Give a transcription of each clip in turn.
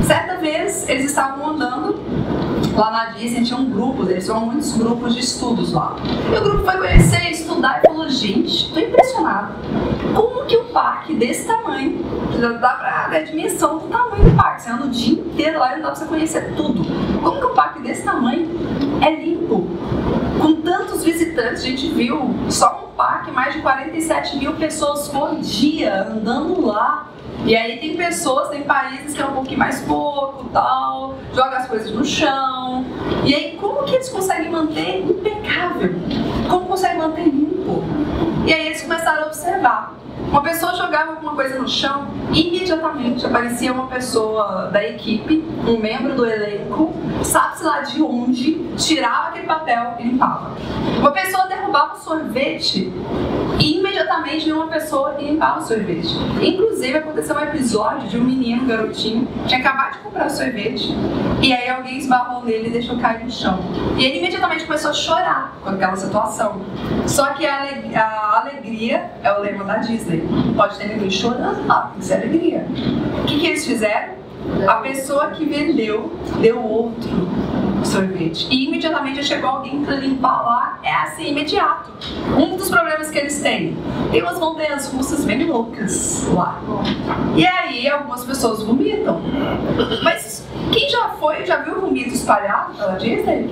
Certa vez, eles estavam andando lá na Disney, tinham grupos, eles tinham muitos grupos de estudos lá. E o grupo foi conhecer, estudar e falou, gente, tô impressionado. Como que um parque desse tamanho, dá pra ver a dimensão do tamanho do parque, você anda o dia inteiro lá e não dá pra você conhecer tudo. Como que um parque desse tamanho é limpo? Com tantos visitantes, a gente viu só um parque, mais de 47 mil pessoas por dia andando lá. E aí tem pessoas, tem países que é um pouquinho mais pouco, tal, joga as coisas no chão. E aí como que eles conseguem manter impecável? Como conseguem manter limpo? E aí eles começaram a observar. Uma pessoa jogava alguma coisa no chão, imediatamente aparecia uma pessoa da equipe, um membro do elenco, sabe-se lá de onde, tirava aquele papel e limpava. Uma pessoa derrubava o sorvete e imediatamente uma pessoa limpava o sorvete. Inclusive aconteceu um episódio de um menino, um garotinho, tinha acabado de comprar o sorvete e aí alguém esbarrou nele e deixou cair no chão. E ele imediatamente começou a chorar com aquela situação. Só que a alegria é o lema da Disney. Não pode ter ninguém chorando, tem que ser alegria. O que eles fizeram? A pessoa que vendeu deu outro sorvete. E imediatamente chegou alguém para limpar lá. É assim, imediato. Um dos problemas que eles têm, tem umas montanhas russas bem loucas lá. E aí algumas pessoas vomitam. Mas quem já foi, já viu vomito espalhado pela Disney?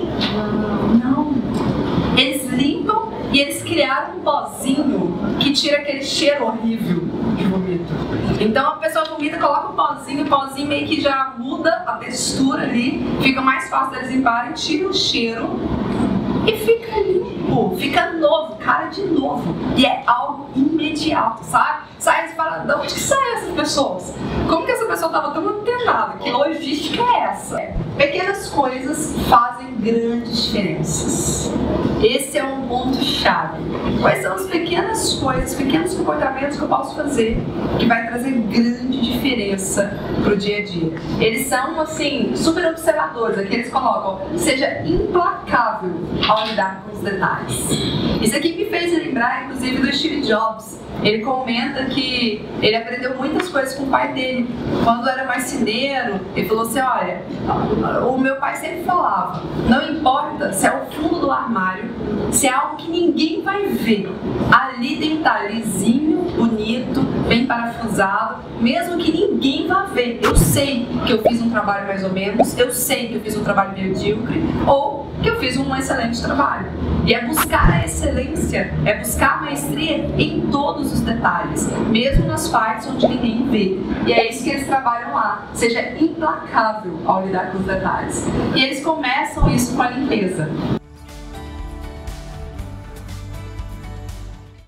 Não. Eles limpam e eles criaram um pozinho que tira aquele cheiro horrível de vomito. Então a pessoa vomita, coloca o pozinho meio que já muda a textura ali, fica mais fácil deles limparem, tira o cheiro e fica limpo, fica novo, cara de novo. E é algo imediato, sabe? Sai e fala, de onde que saem essas pessoas? Como que essa pessoa estava tão antenada? Que logística é essa? Pequenas coisas fazem grandes diferenças. Esse é um ponto-chave. Quais são as pequenas coisas, pequenos comportamentos que eu posso fazer que vai trazer grande diferença pro dia a dia? Eles são, assim, super observadores. Aqui eles colocam, seja implacável ao lidar com os detalhes. Isso aqui me fez lembrar, inclusive, do Steve Jobs. Ele comenta que ele aprendeu muitas coisas com o pai dele. Quando era marceneiro, ele falou assim, olha, o meu pai sempre falava, não importa se é o fundo do armário, se é algo que ninguém vai ver, ali tem que estar lisinho, bonito, bem parafusado, mesmo que ninguém vá ver. Eu sei que eu fiz um trabalho mais ou menos, eu sei que eu fiz um trabalho medíocre, ou que eu fiz um excelente trabalho. E é buscar a excelência, é buscar a maestria em todos os detalhes, mesmo nas partes onde ninguém vê. E é isso que eles trabalham lá, seja implacável ao lidar com os detalhes. E eles começam isso com a limpeza.